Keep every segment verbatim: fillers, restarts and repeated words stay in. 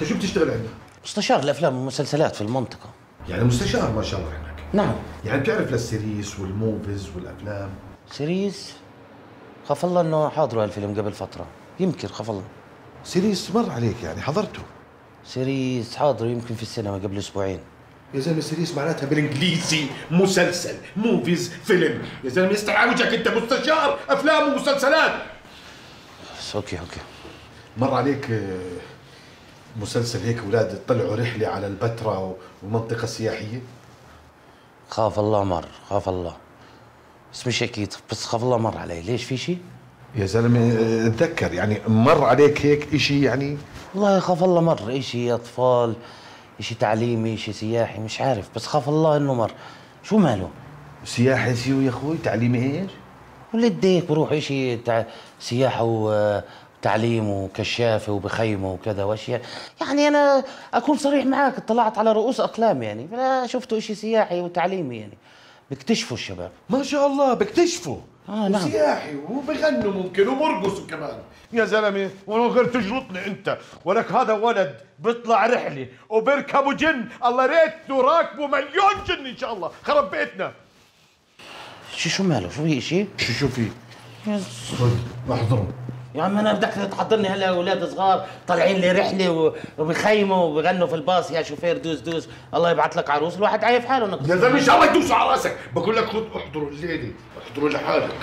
انت شو بتشتغل عندنا؟ مستشار الافلام والمسلسلات في المنطقه. يعني مستشار ما شاء الله هناك. نعم. يعني بتعرف للسيريس والموفيز والافلام؟ سيريس؟ خاف الله انه حاضروا هالفيلم قبل فتره، يمكن خاف الله. سيريس مر عليك يعني حضرته؟ سيريس حاضر يمكن في السينما قبل اسبوعين. يا زلمه سيريس معناتها بالانجليزي مسلسل، موفيز فيلم، يا زلمه يستر على وجهك انت مستشار افلام ومسلسلات. بس اوكي اوكي. مر عليك مسلسل هيك اولاد طلعوا رحله على البتراء والمنطقه السياحيه؟ خاف الله مر، خاف الله. بس مش اكيد، بس خاف الله مر علي، ليش في شيء؟ يا زلمه اتذكر يعني مر عليك هيك شيء يعني؟ والله خاف الله مر، شيء اطفال، شيء تعليمي، شيء سياحي، مش عارف، بس خاف الله انه مر. شو ماله؟ سياحي سيو يا اخوي، تعليمي ايش؟ ولد هيك بروح شيء تع... سياحه وتعليم وكشافه وبخيمه وكذا واشياء، يعني انا اكون صريح معك، اطلعت على رؤوس اقلام يعني، فلا شفته شيء سياحي وتعليمي يعني، بيكتشفوا الشباب. ما شاء الله بيكتشفوا. اه نعم. سياحي وبغنوا ممكن وبرقصوا كمان. يا زلمه ومن غير تجلطني انت، ولك هذا ولد بيطلع رحله وبيركبوا جن، الله ريته راكبوا مليون جن ان شاء الله، خرب بيتنا. شو شو ماله؟ شو في شيء؟ شو شو في؟ خذ احضره. يا عم انا بدك تحضرني هلا اولاد صغار طالعين لي رحله وبخيموا وبغنوا في الباص، يا شوفير دوس دوس، الله يبعث لك عروس، الواحد عايف حاله انك يا زلمه ان شاء الله يدوسوا على راسك، بقول لك خذ احضروا الليله، احضروا لحالك.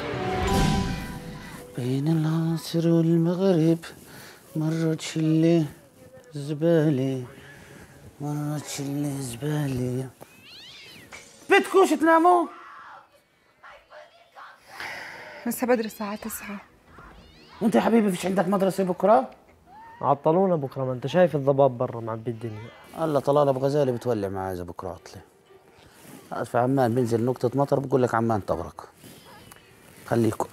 بين العصر والمغرب مرت شله زباله، مرت شله زباله. بدكوش تناموا؟ لسه بدري الساعة تسعة. وانت يا حبيبي فيش عندك مدرسة بكرة؟ عطلونا بكرة، ما انت شايف الضباب برا معبي الدنيا. الله طلال ابو غزالة بتولع معاه اذا بكرة عطلة. في عمان بينزل نقطة مطر بقول لك عمان تغرق. خليكم.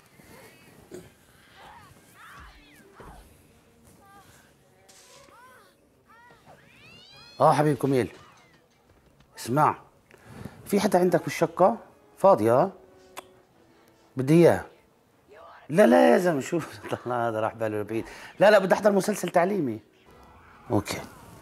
اه حبيبي كميل. اسمع، في حدا عندك بالشقة فاضية؟ بدي اياه. لا لا يا زلمه شوف هذا راح باله بعيد. لا لا بدي احضر مسلسل تعليمي. اوكي.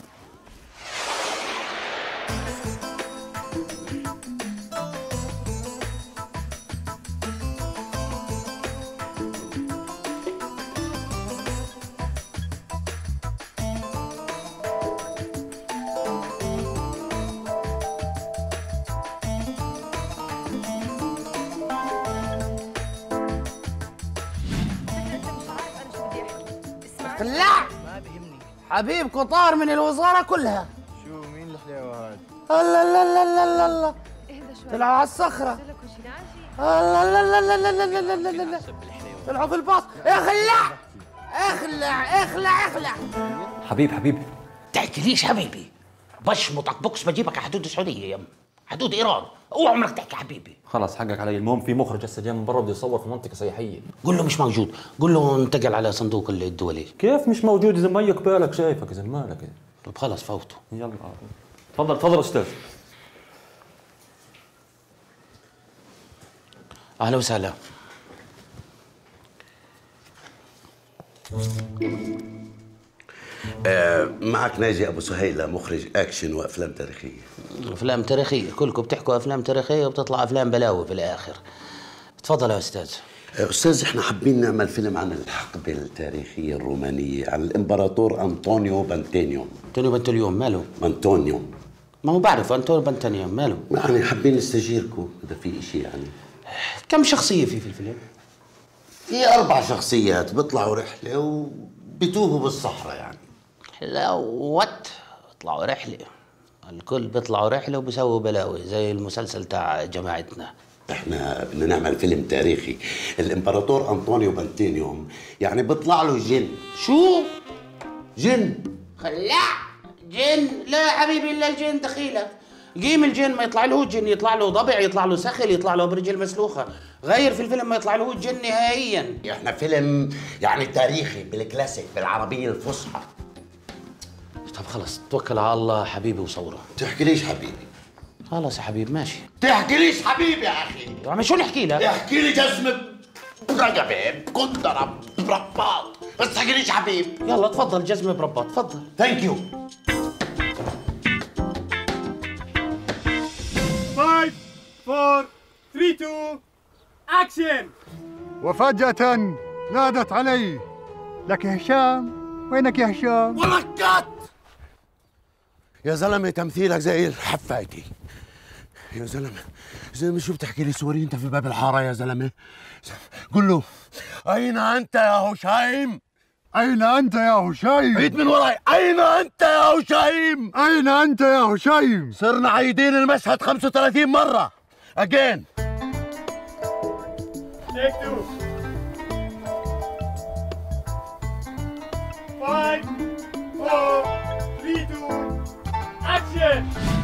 لا حبيب قطار من الوزاره كلها. شو مين الحلاوه هاد؟ الله لا لا لا لا لا اهدى شوي. طلعوا على الصخره. الله لا لا لا لا لا لا لا لا لا طلعوا في الباص. اخلع اخلع اخلع اخلع. حبيب حبيبي تحكي ليش حبيبي؟ بشمطك بوكس بجيبك على حدود السعوديه يا حدود ايران، اوعى عمرك تحكي حبيبي. خلاص حقك علي. المهم في مخرج هسه جاي من برا بده يصور في منطقه سياحيه. قول له مش موجود، قول له انتقل على صندوق الدولي. كيف مش موجود اذا ميك بالك شايفك اذا مالك؟ طب خلص فوته. يلا تفضل تفضل استاذ. اهلا وسهلا. آه معك ناجي ابو سهيله، مخرج اكشن وافلام تاريخيه. افلام تاريخيه، كلكم بتحكوا افلام تاريخيه وبتطلع افلام بلاوي في الاخر. تفضل يا استاذ. آه استاذ احنا حابين نعمل فيلم عن الحقبه التاريخيه الرومانيه، عن الامبراطور انطونيو بنتينيوم. انطونيو بنتليوم ماله؟ بنتونيوم. ما هو بعرف انطونيو بنتينيوم ماله؟ يعني حابين نستشيركم اذا في شيء يعني. كم شخصيه في في الفيلم؟ في اربع شخصيات بيطلعوا رحله وبتوهوا بالصحراء يعني. حلاوت بيطلعوا رحله، الكل بيطلعوا رحله وبيسووا بلاوي زي المسلسل تاع جماعتنا. احنا بدنا نعمل فيلم تاريخي، الامبراطور انطونيو بنتينيوم يعني بيطلع له جن. شو؟ جن. خلاع جن؟ لا يا حبيبي الا الجن دخيلك. قيم الجن ما يطلع له جن، يطلع له ضبع، يطلع له سخل، يطلع له برجل مسلوخه. غير في الفيلم ما يطلع له جن نهائيا. احنا فيلم يعني تاريخي بالكلاسيك بالعربيه الفصحى. طب خلص توكل على الله حبيبي وصوره. تحكي ليش حبيبي؟ خلص يا حبيبي ماشي. تحكي ليش حبيبي يا اخي؟ يا عمي شو نحكي لك؟ احكي لي جزمه برقبه بكندره برباط بس تحكيليش حبيب. يلا تفضل جزمه برباط، تفضل. ثانك يو. خمسة أربعة ثلاثة اثنين أكشن. وفجأة نادت علي: لك يا هشام، وينك يا هشام؟ وركات يا زلمه، تمثيلك زي الحفايتي يا زلمه. زلمه شو بتحكي لي سوري انت في باب الحاره يا زلمه؟ قل له اين انت يا هشيم؟ أين أنت يا هشيم؟ عيد من وراي، اين انت يا هشيم؟ أين أنت يا هشيم؟ صرنا عايدين المشهد خمسة وثلاثين مرة. أجين. Take two. Five, four, three, two, action.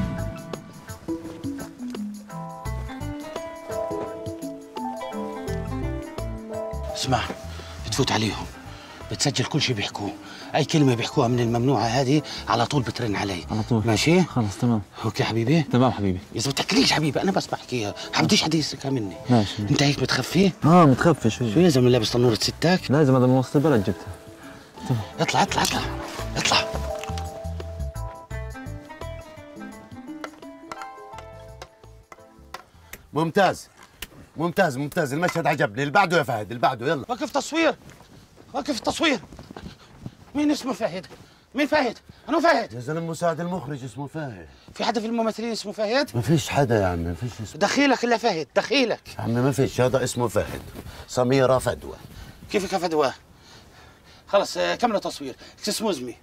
اسمع، بتفوت عليهم، بتسجل كل شيء بيحكوه، اي كلمه بيحكوها من الممنوعه هذه على طول بترن علي. على طول. ماشي؟ خلص تمام. اوكي حبيبي؟ تمام حبيبي. اذا ما بتحكيليش حبيبي انا بس بحكيها، حبديش حدا يسرقها مني. ماشي. انت هيك بتخفي؟ اه متخفي شوي. شو يا زلمه لابس تنوره ستاك؟ لازم هذا من وسط البلد جبتها. اطلع اطلع اطلع اطلع. ممتاز ممتاز ممتاز، المشهد عجبني. اللي بعده يا فهد، اللي بعده يلا. وقف تصوير، وقف التصوير. مين اسمه فهد؟ مين فهد؟ انا فهد. يا زلمه مساعد المخرج اسمه فهد. في حدا في الممثلين اسمه فهد؟ ما فيش حدا يا عمي، ما فيش اسمه. دخيلك الا فهد، دخيلك. يا عمي ما فيش، هذا اسمه فهد. سميرة فدوى. كيفك يا فدوى؟ خلص آه، كملوا تصوير. اكسكيوز مي.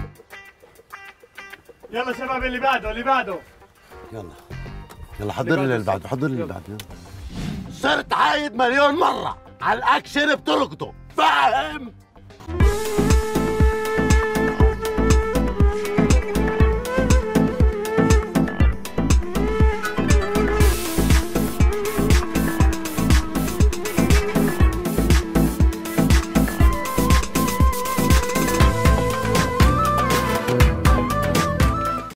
يلا شباب اللي بعده اللي بعده. يلا يلا حضر لي اللي بعده، حضر لي اللي بعده. صرت عايد مليون مرة على الأكشن بتلقطه، فاهم؟